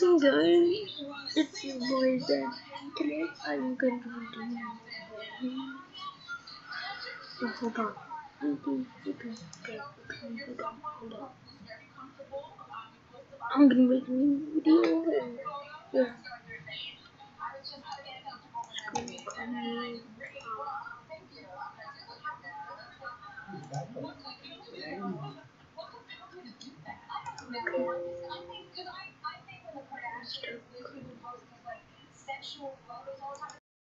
Hey guys, it's your boy Dan. Today I'm going to be doing hold on. Hold on. I'm gonna make a new video. Yeah.